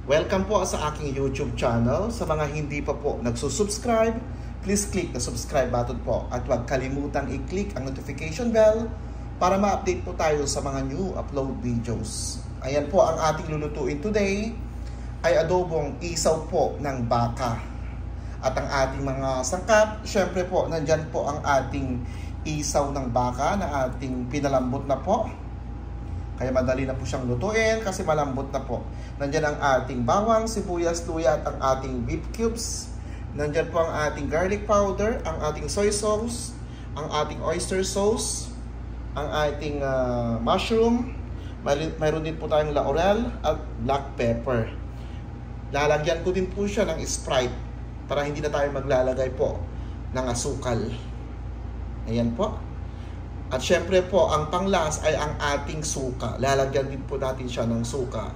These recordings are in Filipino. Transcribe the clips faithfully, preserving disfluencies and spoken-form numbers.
Welcome po sa aking YouTube channel. Sa mga hindi pa po nagsusubscribe, please click the subscribe button po at huwag kalimutang i-click ang notification bell para ma-update po tayo sa mga new upload videos. Ayan po ang ating lulutuin today ay adobong isaw po ng baka. At ang ating mga sangkap, syempre po nandyan po ang ating isaw ng baka na ating pinalambot na po. Kaya madali na po siyang lutuin kasi malambot na po. Nandyan ang ating bawang, sibuyas, luya at ang ating beef cubes. Nandyan po ang ating garlic powder, ang ating soy sauce, ang ating oyster sauce, ang ating uh, mushroom. May, mayroon din po tayong laurel at black pepper. Lalagyan ko din po siya ng Sprite para hindi na tayo maglalagay po ng asukal. Ayan po. At syempre po, ang panglas ay ang ating suka. Lalagyan din po natin siya ng suka.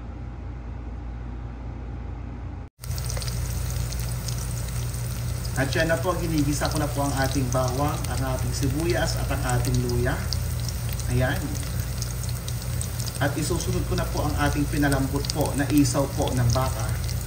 At yan na po, ginigisa ko na po ang ating bawang, ang ating sibuyas at ang ating luya. Ayan. At isusunod ko na po ang ating pinalambot po na isaw po ng baka.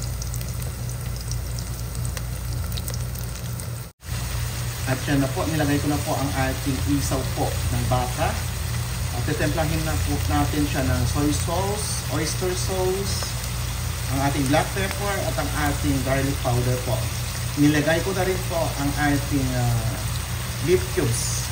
At yan na po, nilagay ko na po ang ating isaw po ng baka. At titemplahin na po natin siya ng soy sauce, oyster sauce, ang ating black pepper at ang ating garlic powder po. Nilagay ko na rin po ang ating uh, beef cubes.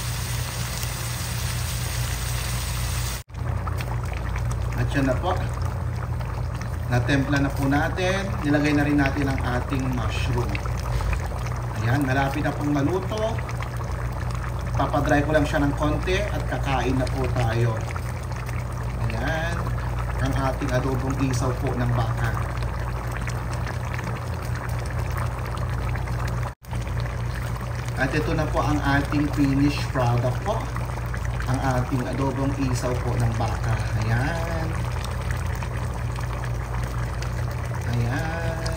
At yan na po. Natempla na po natin. Nilagay na rin natin ang ating mushroom. Ayan, malapit na pong maluto. Papadry ko lang siya ng konti at kakain na po tayo. Ayan, ang ating adobong isaw po ng baka. At ito na po ang ating finished product po. Ang ating adobong isaw po ng baka. Ayan. Ayan.